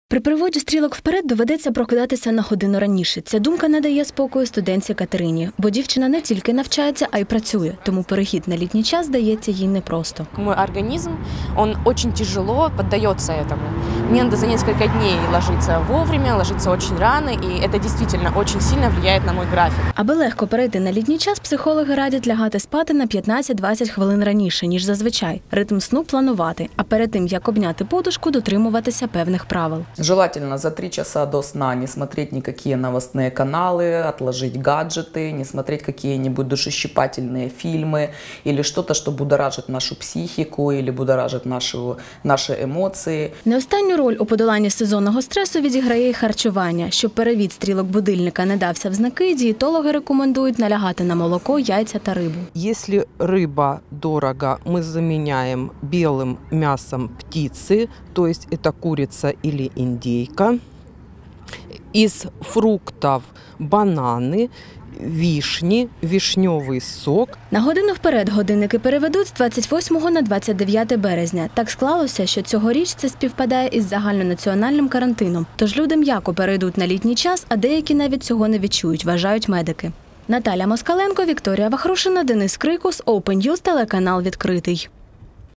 При приводі стрілок вперед доведеться прокидатися на годину раніше. Ця думка не дає спокою студентці Катерині, бо дівчина не тільки навчається, а й працює. Тому перехід на літній час дається їй непросто. Мой организм, он очень тяжело поддается этому. Мне надо за несколько дней ложиться вовремя, ложиться очень рано, и это действительно очень сильно влияет на мой график. Аби легко перейти на літній час, психологи радять лягати спати на 15-20 хвилин раніше, ніж зазвичай. Ритм сну планувати, а перед тим, як обняти подушку, дотримуватися певних правил. Желательно за 3 часа до сна не смотреть никакие новостные каналы, отложить гаджеты, не смотреть какие-нибудь душещипательные фильмы или что-то, что будоражит нашу психику или будоражит наши эмоции. Не останню роль у подоланні сезонного стресу відіграє й харчування. Щоб перевід стрілок будильника не дався в знаки, дієтологи рекомендують налягати на молоко, яйця та рибу. Если рыба дорого, мы заменяем белым мясом птицы, то есть это курица или индейка. Из фруктов бананы, вишні, вишньовий сок. На годину вперед годинники переведуть з 28 на 29 березня. Так склалося, що цьогоріч це співпадає із загальнонаціональним карантином. Тож люди м'яко перейдуть на літній час, а деякі навіть цього не відчують, вважають медики. Наталя Москаленко, Вікторія Вахрушина, Денис Крикус, Open News, телеканал «Відкритий».